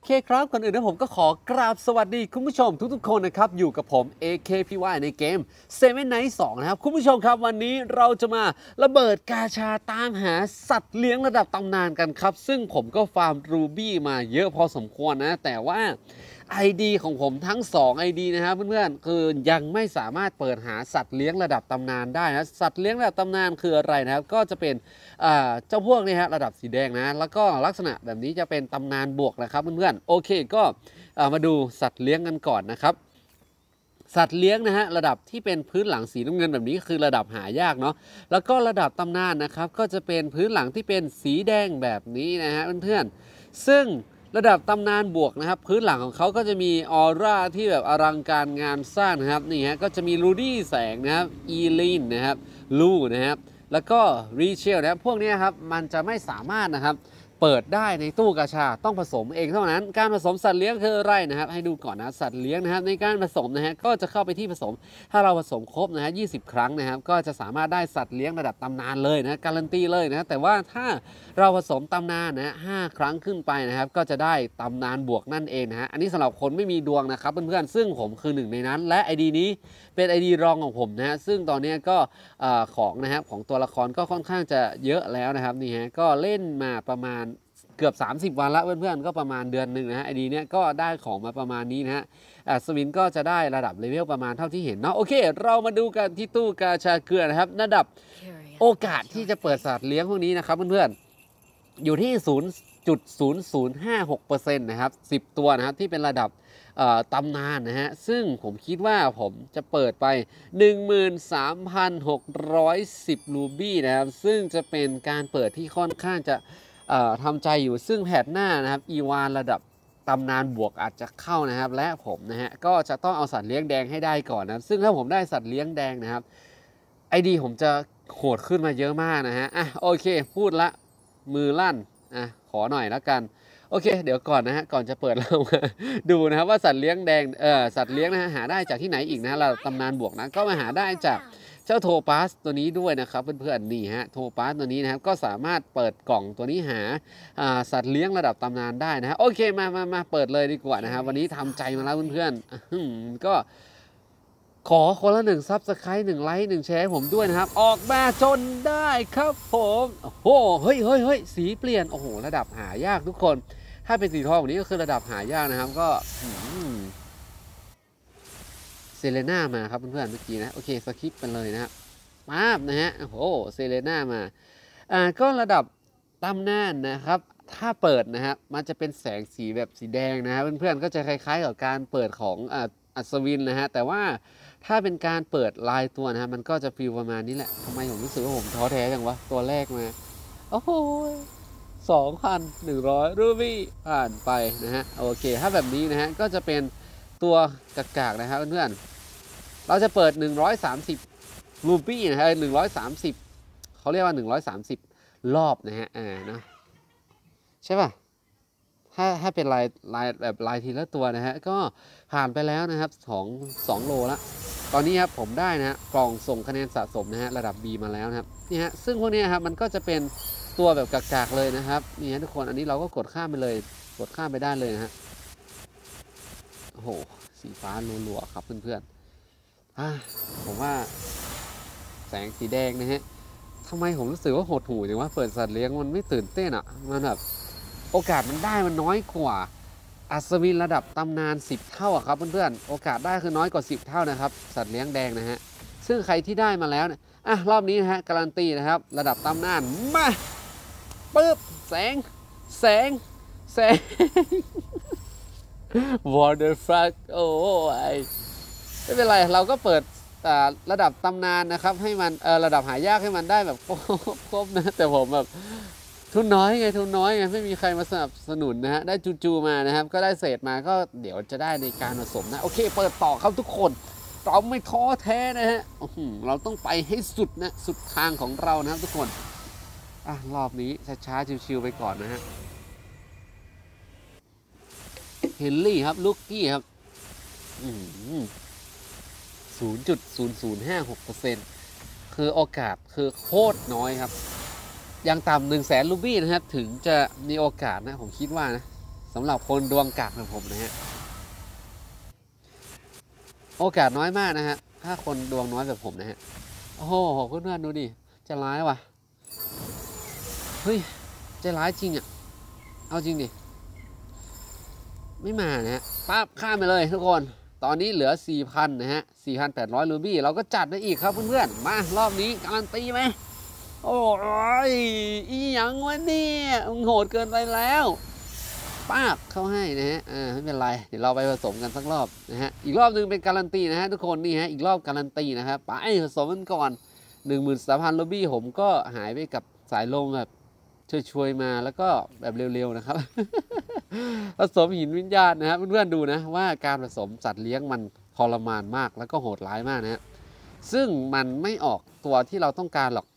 เคครับก่อนอื่นนะผมก็ขอกราบสวัสดีคุณผู้ชมทุกๆคนนะครับอยู่กับผม AKPY ในเกม Seven Nights 2 นะครับคุณผู้ชมครับวันนี้เราจะมาระเบิดกาชาตามหาสัตว์เลี้ยงระดับตำนานกันครับซึ่งผมก็ฟาร์มรูบี้มาเยอะพอสมควรนะแต่ว่า ID ของผมทั้ง2 ID นะครับเพื่อนๆคือยังไม่สามารถเปิดหาสัตว์เลี้ยงระดับตำนานได้นะสัตว์เลี้ยงระดับตำนานคืออะไรนะครับก็จะเป็นเจ้าพวกนี้ฮะระดับสีแดงนะแล้วก็ลักษณะแบบนี้จะเป็นตำนานบวกนะครับเพื่อนๆโอเคก็มาดูสัตว์เลี้ยงกันก่อนนะครับสัตว์เลี้ยงนะฮะระดับที่เป็นพื้นหลังสีน้ำเงินแบบนี้คือระดับหายากเนาะแล้วก็ระดับตำนานนะครับก็จะเป็นพื้นหลังที่เป็นสีแดงแบบนี้นะฮะเพื่อนๆซึ่งระดับตำนานบวกนะครับพื้นหลังของเขาก็จะมีออร่าที่แบบอลังการงานสร้างนะครับนี่ฮะก็จะมีรูดี้แสงนะครับอีลีนนะครับลูนะครับแล้วก็รีเชลนะครับพวกนี้ครับมันจะไม่สามารถนะครับเปิดได้ในตู้กาชาต้องผสมเองเท่านั้นการผสมสัตว์เลี้ยงคืออะไรนะครับให้ดูก่อนนะสัตว์เลี้ยงนะครับในการผสมนะฮะก็จะเข้าไปที่ผสมถ้าเราผสมครบนะฮะ20 ครั้งนะครับก็จะสามารถได้สัตว์เลี้ยงระดับตำนานเลยนะการันตีเลยนะแต่ว่าถ้าเราผสมตำนานนะ5 ครั้งขึ้นไปนะครับก็จะได้ตำนานบวกนั่นเองนะฮะอันนี้สำหรับคนไม่มีดวงนะครับเพื่อนๆซึ่งผมคือหนึ่งในนั้นและ ID นี้เป็น ID รองของผมนะฮะซึ่งตอนนี้ก็ของนะครับของตัวละครก็ค่อนข้างจะเยอะแล้วนะครับนี่ฮะก็เล่นมาประมาณเกือบ30 วันแล้วเพื่อนๆก็ประมาณเดือนหนึ่งนะฮะไอดีเนี้ยก็ได้ของมาประมาณนี้นะฮะสวินก็จะได้ระดับเลเวลประมาณเท่าที่เห็นเนาะโอเคเรามาดูกันที่ตู้กาชาเกลือนะครับระดับโอกาสที่จะเปิดสัตว์เลี้ยงพวกนี้นะครับเพื่อนๆอยู่ที่ 0.0056% นะครับ10 ตัวนะครับที่เป็นระดับตำนานนะฮะซึ่งผมคิดว่าผมจะเปิดไป 13,610 รูบี้นะครับซึ่งจะเป็นการเปิดที่ค่อนข้างจะทำใจอยู่ซึ่งแพทหน้านะครับอีวานระดับตำนานบวกอาจจะเข้านะครับและผมนะฮะก็จะต้องเอาสัตว์เลี้ยงแดงให้ได้ก่อนนะซึ่งถ้าผมได้สัตว์เลี้ยงแดงนะครับไอดีผมจะโหดขึ้นมาเยอะมากนะฮะโอเคพูดละมือลั่นขอหน่อยแล้วกันโอเคเดี๋ยวก่อนนะฮะก่อนจะเปิดเรามาดูนะครับว่าสัตว์เลี้ยงแดงสัตว์เลี้ยงนะฮะหาได้จากที่ไหนอีกนะเราตำนานบวกนะก็มาหาได้จากเจ้าโทปัสตัวนี้ด้วยนะครับเพื่อนๆนี่ฮะโทปัสตัวนี้นะครับก็สามารถเปิดกล่องตัวนี้หาสัตว์เลี้ยงระดับตำนานได้นะฮะโอเคมาเปิดเลยดีกว่านะครับวันนี้ทำใจมาแล้วเพื่อนๆก็ขอคนละ1 Subscribe 1 ไลค์1 แชร์ให้ผมด้วยนะครับออกมาจนได้ครับผมโอ้โหเฮ้ยสีเปลี่ยนโอ้โหระดับหายากทุกคนถ้าเป็นสีทองแบบนี้ก็คือระดับหายากนะครับก็เซเลน่ามาครับเพื่อนๆเมื่อกี้นะโอเคสคิปกันเลยนะครับมาบนะฮะโอ้โหเซเลน่ามาก็ระดับตำนานนะครับถ้าเปิดนะครับมันจะเป็นแสงสีแบบสีแดงนะฮะเพื่อนๆก็จะคล้ายๆกับการเปิดของอัศวินนะฮะแต่ว่าถ้าเป็นการเปิดลายตัวนะฮะมันก็จะฟีลประมาณนี้แหละทำไมผมรู้สึกว่าผมท้อแท้จังวะตัวแรกมาโอ้โห2,100 รูบี้ผ่านไปนะฮะโอเคถ้าแบบนี้นะฮะก็จะเป็นตัวกากๆนะครับเพื่อนๆเราจะเปิด130 รูบี้นะฮะ130เขาเรียกว่า130 รอบนะฮะนะใช่ป่ะถ้าเป็นลายแบบลายทีละตัวนะฮะก็ผ่านไปแล้วนะครับ2 โลละตอนนี้ครับผมได้นะฮะกล่องส่งคะแนนสะสมนะฮะระดับ B มาแล้วนะครับนี่ฮะซึ่งพวกนี้ครับมันก็จะเป็นตัวแบบกากๆเลยนะครับนี่ฮะทุกคนอันนี้เราก็กดข้ามไปเลยกดข้ามไปได้เลยนะฮะโอ้โหสีฟ้าลัวๆครับเพื่อนๆผมว่าแสงสีแดงนะฮะทำไมผมรู้สึกว่าหดหู่จังว่าเปิดสัตว์เลี้ยงมันไม่ตื่นเต้นอ่ะมันแบบโอกาสมันได้มันน้อยกว่าอัศวินระดับตำนาน10 เท่าครับเพื่อนๆโอกาสได้คือน้อยกว่า10 เท่านะครับสัตว์เลี้ยงแดงนะฮะซึ่งใครที่ได้มาแล้วเนี่ยรอบนี้นะฮะการันตีนะครับระดับตำนานมาปึ๊บแสง What the fuck โอ้ยไม่เป็นไรเราก็เปิดระดับตำนานนะครับให้มันระดับหายากให้มันได้แบบครบนะแต่ผมแบบทุนน้อยไงไม่มีใครมาสนับสนุนนะฮะได้จูมานะครับก็ได้เศษมาก็เดี๋ยวจะได้ในการผสมนะโอเคเปิดต่อครับทุกคนเราไม่ท้อแท้นะฮะเราต้องไปให้สุดนะสุดทางของเรานะครับทุกคนรอบนี้ช้าๆชิวๆไปก่อนนะฮะเฮนรี่ครับลูกกี้ครับ0.0056% คือโอกาสคือโคตรน้อยครับยังต่ำ100,000 รูบี้นะครับถึงจะมีโอกาสนะผมคิดว่านะสำหรับคนดวงกากแบบผมนะฮะโอกาสน้อยมากนะฮะถ้าคนดวงน้อยแบบผมนะฮะโอ้โหเพื่อนๆดูดิจะร้ายว่ะเฮ้ยใจร้ายจริงอ่ะเอาจริงดิไม่มานะฮะปั๊บข้ามไปเลยทุกคนตอนนี้เหลือ 4,000 นะฮะ 4,800 รูบี้เราก็จัดได้อีกครับเพื่อนๆมารอบนี้การันตีไหมโอ้ยอีหยังวะเนี่ยโหดเกินไปแล้วป้าบเข้าให้นะฮะไม่เป็นไรเดี๋ยวเราไปผสมกันสักรอบนะฮะอีกรอบนึงเป็นการันตีนะฮะทุกคนนี่ฮะอีกรอบการันตีนะครับไปผสมกันก่อน 13,000 รูบี้ผมก็หายไปกับสายลมแบบช่วยมาแล้วก็แบบเร็วๆนะครับ ผสมหินวิญญาณนะครับเพื่อนๆดูนะว่าการผสมสัตว์เลี้ยงมันทรมานมากแล้วก็โหดร้ายมากนะฮะซึ่งมันไม่ออกตัวที่เราต้องการหรอก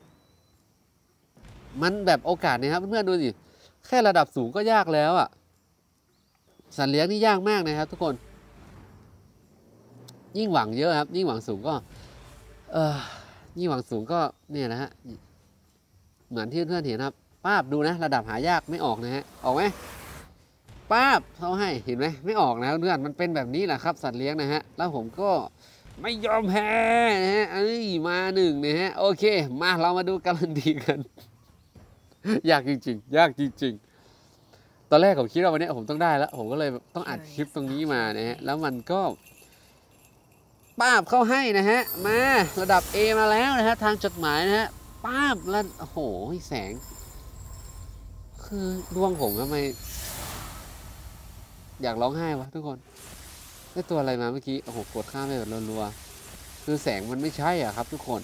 มันแบบโอกาสนะครับเพื่อนๆดูสิแค่ระดับสูงก็ยากแล้วอ่ะสัตว์เลี้ยงนี่ยากมากนะครับทุกคนยิ่งหวังเยอะครับยิ่งหวังสูงก็ยิ่งหวังสูงก็เนี่ยนะฮะเหมือนที่เพื่อนๆเห็นครับป้าบดูนะระดับหายากไม่ออกนะฮะออกไหมป้าบเขาให้เห็นไหมไม่ออกนะเพื่อนมันเป็นแบบนี้แหละครับสัตว์เลี้ยงนะฮะแล้วผมก็ไม่ยอมแพ้นะฮะมาหนึ่งนะฮะโอเคมาเรามาดูการันตีกัน ยากจริงๆยากจริงๆตอนแรกผมคิดว่าวันนี้ผมต้องได้แล้วผมก็เลยต้องอัดคลิปตรงนี้มานะฮะแล้วมันก็ป้าบเข้าให้นะฮะมาระดับ A มาแล้วนะฮะทางจดหมายนะฮะป้าบแล้วโอ้โหแสงคือดวงผมทำไมอยากร้องไห้วะทุกคนได้ตัวอะไรมาเมื่อกี้โอ้โหกดข้ามไปแบบรัวๆคือแสงมันไม่ใช่อ่ะครับทุกคน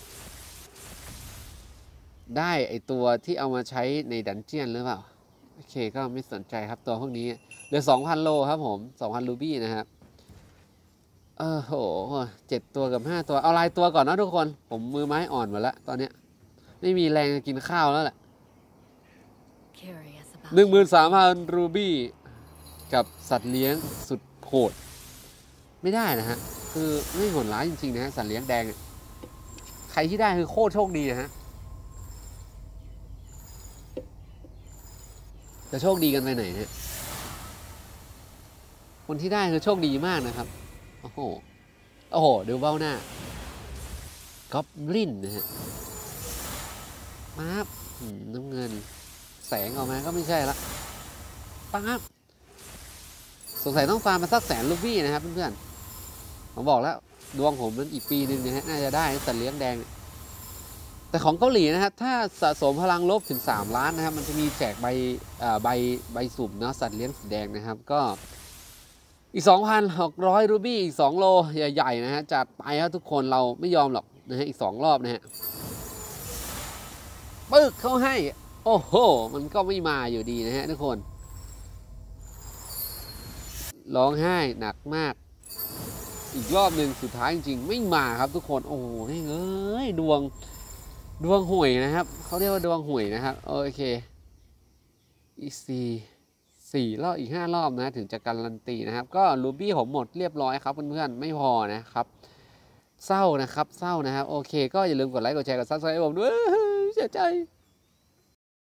ได้ไอตัวที่เอามาใช้ในดันเจียนหรือเปล่าโอเคก็ไม่สนใจครับตัวพวกนี้เหลือ 2,000 โลครับผม 2,000 รูบี้นะครับโห7 ตัวกับ 5 ตัวเอาลายตัวก่อนนะทุกคนผมมือไม้อ่อนหมดแล้วตอนนี้ไม่มีแรงกินข้าวแล้วแหละ 13,000 รูบี้กับสัตว์เลี้ยงสุดโหดไม่ได้นะฮะคือไม่โหดร้ายจริงๆนะฮะสัตว์เลี้ยงแดงใครที่ได้คือโคตรโชคดีนะฮะจะโชคดีกันไปไหนเนี่ยคนที่ได้คือโชคดีมากนะครับโอ้โหดูเบ้าหน้าก๊อบลินนะฮะปั๊บน้ำเงินแสงออกมาก็ไม่ใช่ละปั๊บสงสัยต้องฟาร์มมาสัก100,000 รูบี้นะครับเพื่อนๆผมบอกแล้วดวงผมมันอีกปีนึงนะฮะน่าจะได้สัตว์เลี้ยงแดงแต่ของเกาหลีนะครับถ้าสะสมพลังลบถึง3 ล้านนะครับมันจะมีแจกใบสุ่มเนาะสัตว์เลี้ยงสีแดงนะครับก็อีก 2,600 รูบี้อีก2 โลใหญ่ๆนะฮะจัดไปครับทุกคนเราไม่ยอมหรอกนะฮะอีก2 รอบนะฮะปึ๊กเขาให้โอ้โหมันก็ไม่มาอยู่ดีนะฮะทุกคนร้องไห้หนักมากอีกรอบหนึ่งสุดท้ายจริงๆไม่มาครับทุกคนโอ้โหเอ้ยดวงห่วยนะครับเขาเรียกว่าดวงห่วยนะครับโอเคอีก4 รอบอีก5 รอบนะถึงจะการันตีนะครับก็รูบี้ผมหมดเรียบร้อยครับเพื่อนๆไม่พอนะครับเศร้านะครับโอเคก็อย่าลืมกดไลค์กดแชร์กดซับสไครต์ผมด้วยเสียใจ